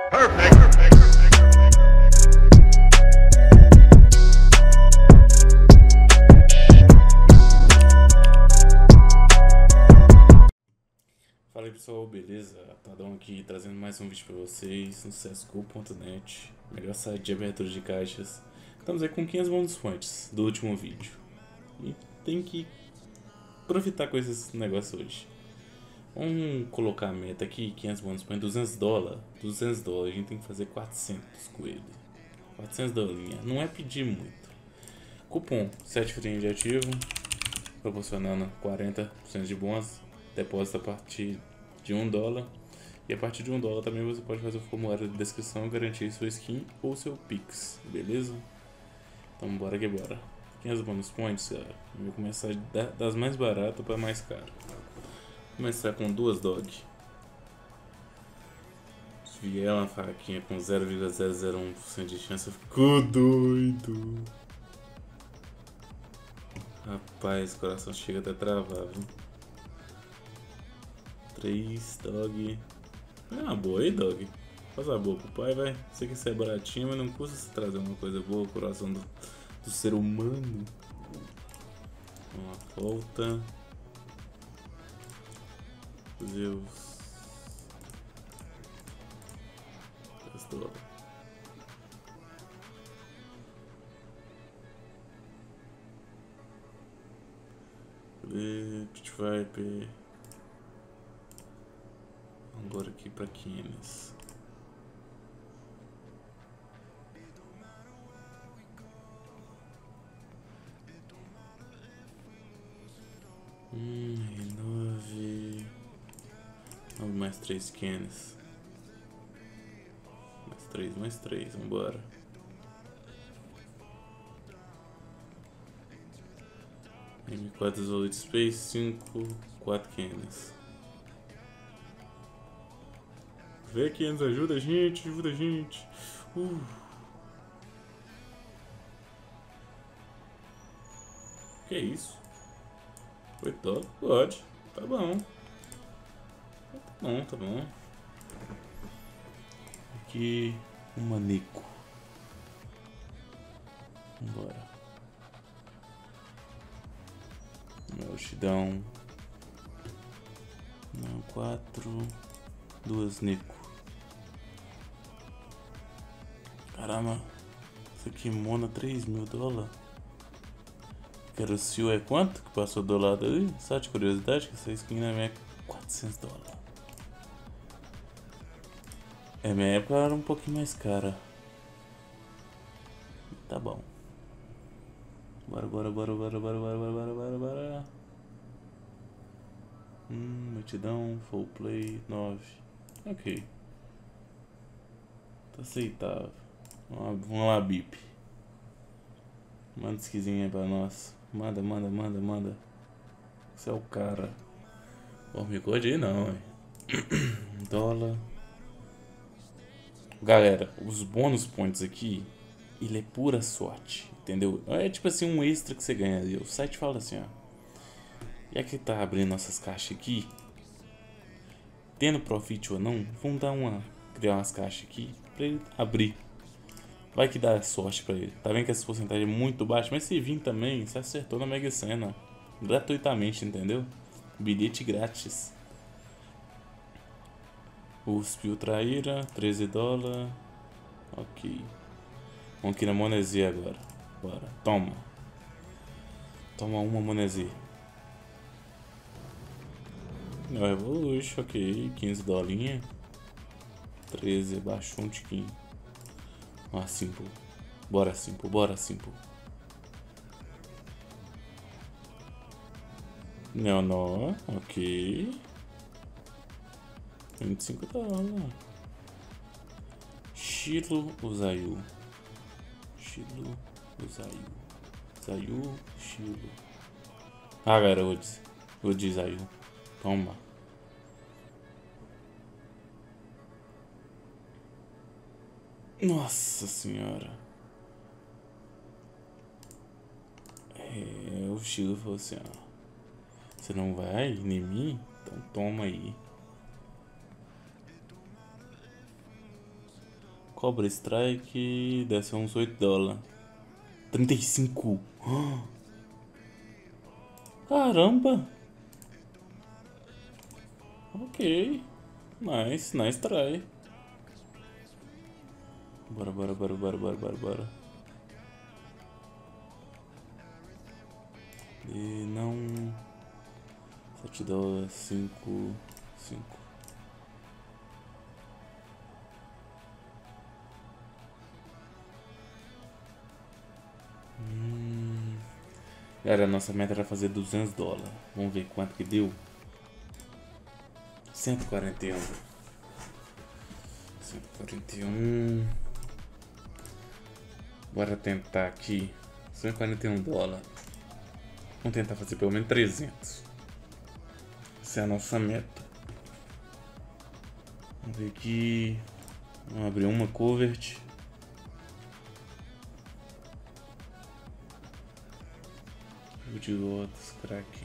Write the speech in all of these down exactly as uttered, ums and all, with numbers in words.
Fala aí pessoal, beleza? Tadão aqui trazendo mais um vídeo pra vocês no C S G O ponto net, melhor site de abertura de caixas. Estamos aí com quinhentos bônus points do último vídeo e tem que aproveitar com esses negócios hoje. Vamos colocar a meta aqui, quinhentos bônus points, duzentos dólares, duzentos dólares, a gente tem que fazer quatrocentos com ele, quatrocentos dólares, não é pedir muito. Cupom sete free de ativo, proporcionando quarenta por cento de bônus. Depósito a partir de um dólar. E a partir de um dólar também você pode fazer o formulário de descrição e garantir sua skin ou seu Pix, beleza? Então bora que bora. quinhentos bônus points, cara. Eu vou começar das mais baratas para mais caro. Vou começar com duas dog. Se vier uma faquinha com zero vírgula zero zero um por cento de chance, eu fico doido. Rapaz, o coração chega até a travar, viu? três, dog. É uma boa aí, dog. Faz a boa pro pai, vai. Sei que isso é baratinho, mas não custa se trazer uma coisa boa pro coração do, do ser humano. Uma volta. Deus. dez dólares. Pit Viper. Agora aqui pra Kines. Hum, renove. nove mais três Kines. Mais três, mais três, vambora. M quatro Solid Space, cinco, quatro Kines. Vê aqui, Enzo, ajuda a gente, ajuda a gente. Uh. Que isso? Foi top? Pode. Tá bom. Tá bom, tá bom. Aqui, um maneco. Vambora. Multidão. Não, quatro. Duas Nico. Caramba, isso aqui mona três mil dólares. Querossil é quanto que passou do lado ali? Só de curiosidade que essa skin na minha é quatrocentos dólares. É, minha época era um pouquinho mais cara. Tá bom. Bora, bora, bora, bora, bora, bora, bora, bora, bora, bora. Hum, multidão, full play, nove. Ok. Tá aceitável. Vamos lá, Bip. Manda esquisinha aí pra nós. Manda, manda, manda, manda. Você é o cara. Pô, me code aí não, hein. Dólar. Galera, os bônus points aqui, ele é pura sorte, entendeu? É tipo assim um extra que você ganha ali. O site fala assim, ó. E aqui tá abrindo nossas caixas aqui. Tendo profit ou não, vamos dar uma. Criar umas caixas aqui pra ele abrir. Vai que dá sorte pra ele. Tá vendo que essa porcentagem é muito baixa, mas se vir também, você acertou na Mega Sena. Gratuitamente, entendeu? Bilhete grátis. U S P Ultraíra, treze dólares. Ok. Vamos aqui na Monese agora. Bora. Toma. Toma uma Monese. Não, Evolution, ok. quinze dolinha. treze, baixou um tiquinho. Ó, Simple. Bora, Simple, bora, Simple. Não, não, ok. vinte e cinco dólares. Shilo Uzayu. Shilo Uzayu. Zayu, Shilo. Ah, galera, vou dizer. Vou dizer Zayu. Toma. Nossa senhora. É, o Shilo falou assim, ó. Você não vai em mim? Então toma aí. Cobra Strike, deve ser uns oito dólares. trinta e cinco. Caramba. Ok. Nice, nice try. Bora, bora, bora, bora, bora, bora, bora. E não... sete dólares, cinco, cinco. Hum. Galera, a nossa meta era fazer duzentos dólares. Vamos ver quanto que deu. cento e quarenta e um. cento e quarenta e um. Bora tentar aqui. cento e quarenta e um dólares. Vamos tentar fazer pelo menos trezentos. Essa é a nossa meta. Vamos ver aqui. Vamos abrir uma covert. Jogo de lotes, crack.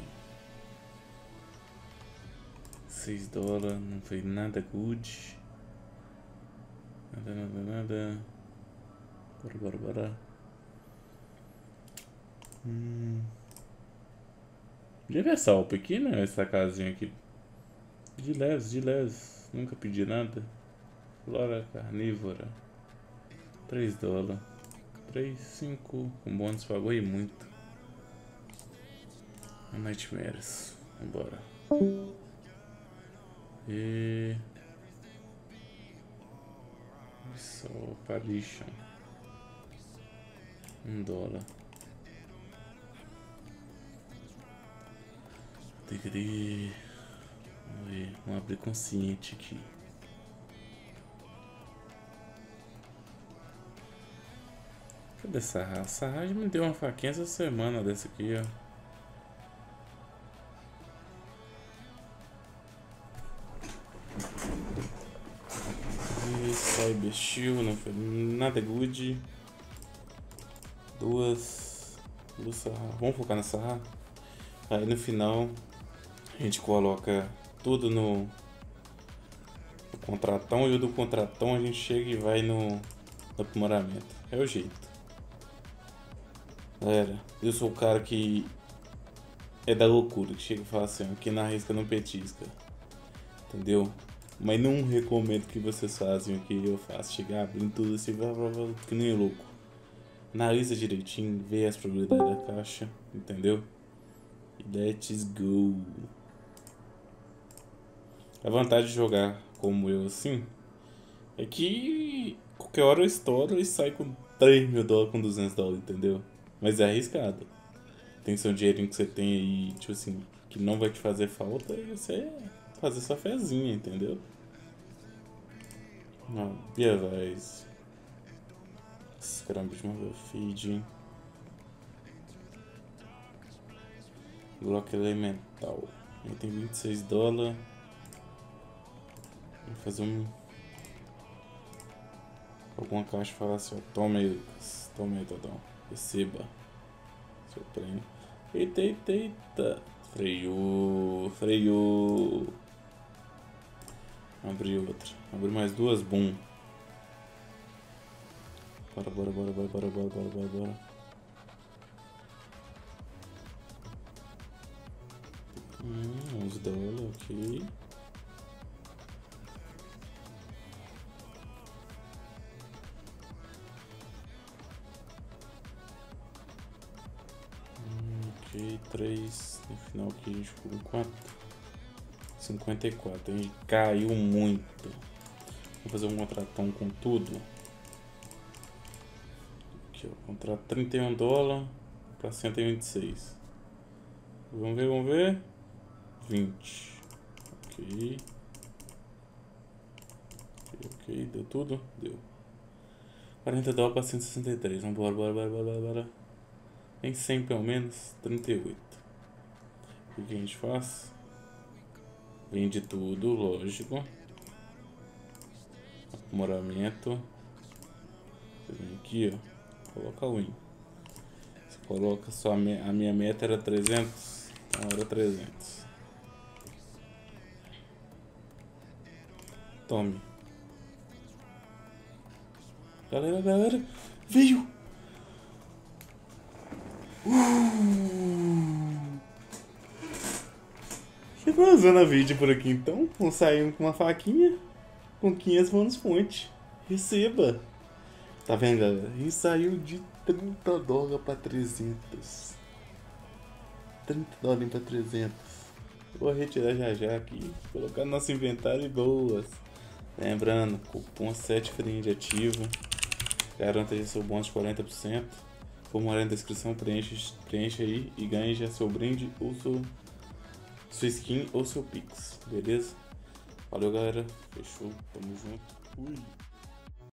seis dólares, não foi nada good. Nada, nada, nada. Bora, bora, bora. Hum. Universal, pequena essa casinha aqui. De leves, de leves. Nunca pedi nada. Flora carnívora. três dólares. três, cinco. Com bônus pagou e muito. Nightmares. Vambora. E... só Palition. Um dólar. Degree. Vamos ver. Vamos abrir consciente aqui. Cadê essa raça? Essa raça me deu uma faquinha essa semana dessa aqui, ó. Cyber Shield, não foi nada good. Duas. Duas Sarra. Vamos focar na Sarra. Aí no final a gente coloca tudo no, no contratão e o do contratão a gente chega e vai no, no aprimoramento. É o jeito. Galera, eu sou o cara que é da loucura, que chega e fala assim, aqui na risca não petisca. Entendeu? Mas não recomendo que vocês façam o que eu faço. Chegar abrindo tudo assim, que nem louco. Analisa direitinho, vê as probabilidades da caixa, entendeu? E let's go. A vantagem de jogar como eu assim é que qualquer hora eu estouro e saio com três mil dólares com duzentos dólares, entendeu? Mas é arriscado. Tem seu dinheirinho que você tem aí, tipo assim, que não vai te fazer falta e você fazer sua fezinha, entendeu? Não, beleza. Caramba, de uma feed. Bloco elemental. Ele tem vinte e seis dólares. Vou fazer um. Alguma caixa falar assim, ó. Toma aí, Lucas. Toma aí, Todão. Receba. Seu prêmio. Eita, eita, eita. Freio. Freio. Abri outra. Abri mais duas. Boom. Bora, bora, bora, bora, bora, bora, bora, bora, bora. Hum, onze dólares, ok. Hum, ok, três. No final aqui a gente ficou com quatro. cinquenta e quatro. A gente caiu muito. Vou fazer um contratão com tudo. Aqui, ó. Contrato trinta e um dólares para cento e vinte e seis. Vamos ver, vamos ver. vinte. Ok. Ok, ok. Deu tudo? Deu. quarenta dólares para cento e sessenta e três. Vamos bora, bora, bora, bora, bora. Em cem pelo menos. trinta e oito. O que a gente faz? Vende tudo, lógico. Aprimoramento. Você vem aqui, ó. Coloca o win. Você coloca só a minha, a minha meta era trezentos. Então era trezentos. Tome. Galera, galera, veio! Uh! Finalizando a vídeo por aqui então, vamos sair com uma faquinha com quinhentos bônus ponte. Receba! Tá vendo, galera? E saiu de trinta dólares pra trezentos. trinta dólares pra trezentos. Vou retirar já já aqui, colocar no nosso inventário e boas. Lembrando, cupom sete friend ativo. Garanta já seu bônus de quarenta por cento. Formulário na descrição, preenche, preenche aí e ganhe já seu brinde ou seu, sua skin ou seu pix, beleza? Valeu, galera. Fechou. Tamo junto. Fui.